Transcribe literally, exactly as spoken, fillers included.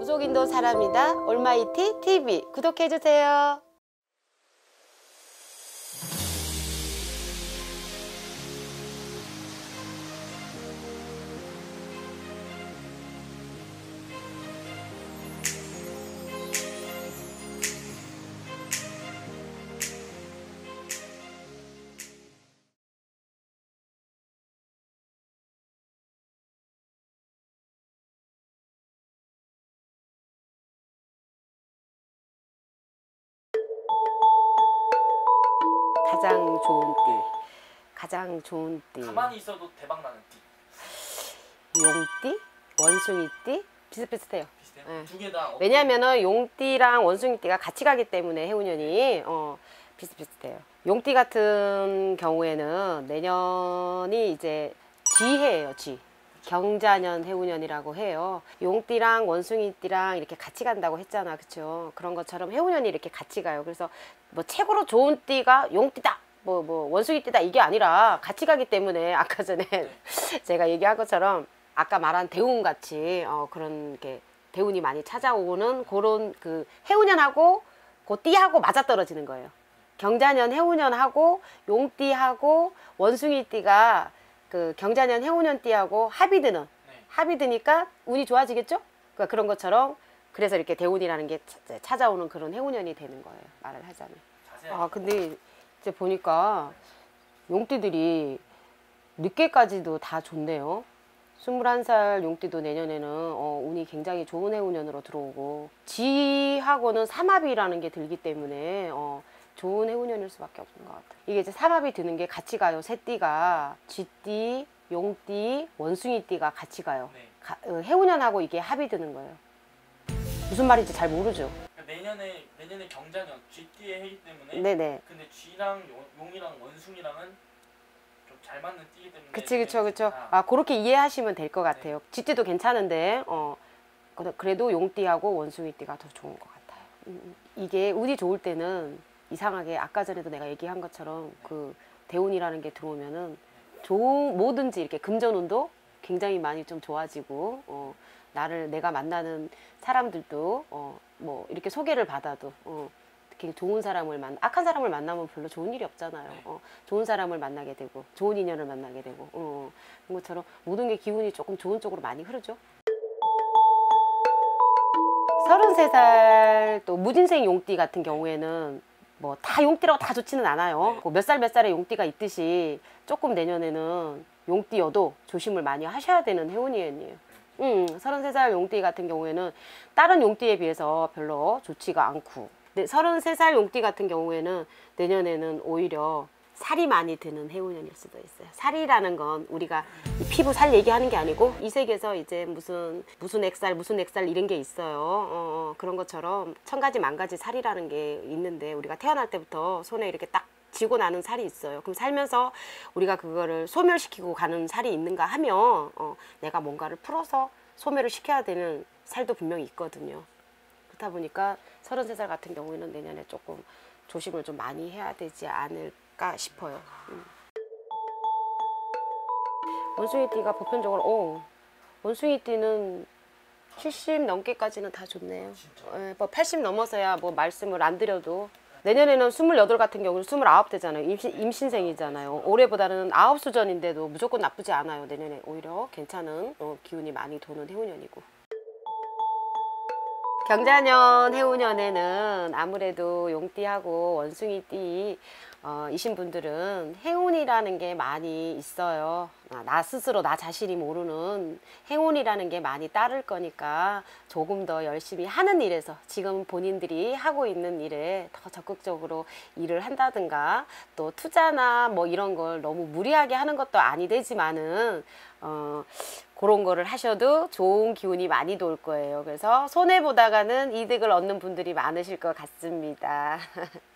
무속인도 사람이다 올마이티 티비 구독해주세요. 가장 좋은 띠, 가장 좋은 띠. 가만히 있어도 대박 나는 띠. 용띠, 원숭이띠 비슷비슷해요. 비슷해요? 네. 두 개 다. 왜냐면은 용띠랑 원숭이띠가 같이 가기 때문에 해운년이 어, 비슷비슷해요. 용띠 같은 경우에는 내년이 이제 쥐해예요, 쥐. 경자년 해운년이라고 해요. 용띠랑 원숭이띠랑 이렇게 같이 간다고 했잖아, 그쵸? 그런 것처럼 해운년이 이렇게 같이 가요. 그래서 뭐 최고로 좋은 띠가 용띠다, 뭐, 뭐 원숭이띠다 이게 아니라 같이 가기 때문에 아까 전에 제가 얘기한 것처럼 아까 말한 대운같이 어, 그런 게 대운이 많이 찾아오는 그런 그 해운년하고 그 띠하고 맞아떨어지는 거예요. 경자년 해운년하고 용띠하고 원숭이띠가 그 경자년 해운년 띠하고 합이 드는, 네. 합이 드니까 운이 좋아지겠죠? 그러니까 그런 것처럼 그래서 이렇게 대운이라는 게 찾아오는 그런 해운년이 되는 거예요, 말을 하자면. 아 근데 이제 보니까 용띠들이 늦게까지도 다 좋네요. 스물한 살 용띠도 내년에는 어, 운이 굉장히 좋은 해운년으로 들어오고 쥐하고는 삼합이라는 게 들기 때문에 어, 좋은 해운년일 수밖에 없는 것 같아요. 이게 이제 삼합이 드는 게 같이 가요. 세 띠가 쥐띠, 용띠, 원숭이띠가 같이 가요. 네. 가, 어, 해운년하고 이게 합이 드는 거예요. 무슨 말인지 잘 모르죠. 그러니까 내년에 내년에 경자년 쥐띠의 해이기 때문에. 네네. 근데 쥐랑 용, 용이랑 원숭이랑은 좀 잘 맞는 띠이기 때문에. 그치 그쵸 그쵸. 아 그렇게 이해하시면 될 것 같아요. 네. 쥐띠도 괜찮은데 어 그래도 용띠하고 원숭이띠가 더 좋은 것 같아요. 음, 이게 운이 좋을 때는 이상하게 아까 전에도 내가 얘기한 것처럼 네. 그 대운이라는 게 들어오면은 좋은 뭐든지 이렇게 금전운도 굉장히 많이 좀 좋아지고 어, 나를 내가 만나는 사람들도 어, 뭐 이렇게 소개를 받아도 어, 되게 좋은 사람을 만 악한 사람을 만나면 별로 좋은 일이 없잖아요. 어, 좋은 사람을 만나게 되고 좋은 인연을 만나게 되고 어, 그런 것처럼 모든 게 기운이 조금 좋은 쪽으로 많이 흐르죠. 서른세 살 또 무진생 용띠 같은 경우에는 뭐 다 용띠라고 다 좋지는 않아요. 네. 몇 살 몇 살의 용띠가 있듯이 조금 내년에는 용띠여도 조심을 많이 하셔야 되는 해운이에요. 음, 서른세 살 용띠 같은 경우에는 다른 용띠에 비해서 별로 좋지가 않고 네, 서른세 살 용띠 같은 경우에는 내년에는 오히려 살이 많이 드는 해운년일 수도 있어요. 살이라는 건 우리가 피부 살 얘기하는 게 아니고 이 세계에서 이제 무슨 무슨 액살 무슨 액살 이런 게 있어요. 어, 그런 것처럼 천 가지 만 가지 살이라는 게 있는데 우리가 태어날 때부터 손에 이렇게 딱 쥐고 나는 살이 있어요. 그럼 살면서 우리가 그거를 소멸시키고 가는 살이 있는가 하면 어, 내가 뭔가를 풀어서 소멸을 시켜야 되는 살도 분명히 있거든요. 그렇다 보니까 서른세 살 같은 경우에는 내년에 조금 조심을 좀 많이 해야 되지 않을까 싶어요. 음. 원숭이띠가 보편적으로 어, 원숭이띠는 칠십 넘게까지는 다 좋네요. 예, 뭐 팔십 넘어서야 뭐 말씀을 안 드려도 내년에는 스물여덟 같은 경우는 스물아홉 되잖아요. 임신, 임신생이잖아요. 올해보다는 아홉 수전인데도 무조건 나쁘지 않아요. 내년에 오히려 괜찮은 어, 기운이 많이 도는 해운년이고. 경자년 해운년에는 아무래도 용띠하고 원숭이띠 어, 이신 분들은 행운이라는 게 많이 있어요. 아, 나 스스로 나 자신이 모르는 행운이라는 게 많이 따를 거니까 조금 더 열심히 하는 일에서 지금 본인들이 하고 있는 일에 더 적극적으로 일을 한다든가 또 투자나 뭐 이런 걸 너무 무리하게 하는 것도 아니 되지만은 어, 그런 거를 하셔도 좋은 기운이 많이 돌 거예요. 그래서 손해보다가는 이득을 얻는 분들이 많으실 것 같습니다.